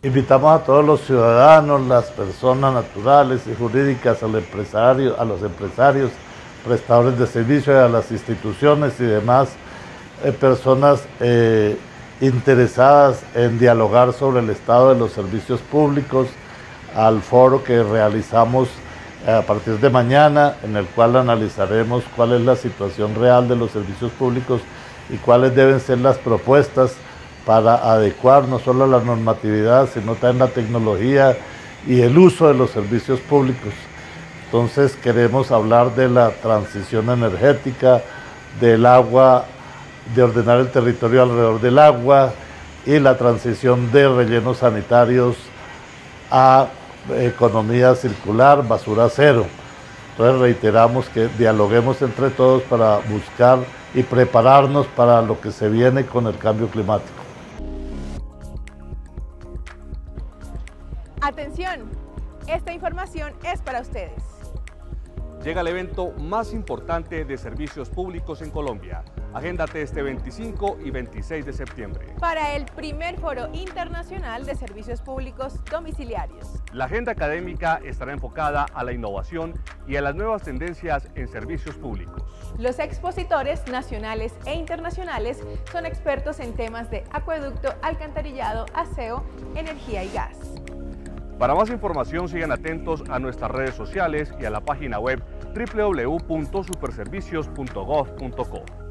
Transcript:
Invitamos a todos los ciudadanos, las personas naturales y jurídicas, a los empresarios, prestadores de servicios, a las instituciones y demás personas interesadas en dialogar sobre el estado de los servicios públicos al foro que realizamos a partir de mañana, en el cual analizaremos cuál es la situación real de los servicios públicos y cuáles deben ser las propuestas para adecuar no solo la normatividad, sino también la tecnología y el uso de los servicios públicos. Entonces queremos hablar de la transición energética, del agua, de ordenar el territorio alrededor del agua y la transición de rellenos sanitarios a economía circular, basura cero. Entonces reiteramos que dialoguemos entre todos para buscar y prepararnos para lo que se viene con el cambio climático. Atención, esta información es para ustedes. Llega el evento más importante de servicios públicos en Colombia. Agéndate este 25 y 26 de septiembre. Para el primer Foro Internacional de Servicios Públicos Domiciliarios. La agenda académica estará enfocada a la innovación y a las nuevas tendencias en servicios públicos. Los expositores nacionales e internacionales son expertos en temas de acueducto, alcantarillado, aseo, energía y gas. Para más información sigan atentos a nuestras redes sociales y a la página web www.superservicios.gov.co.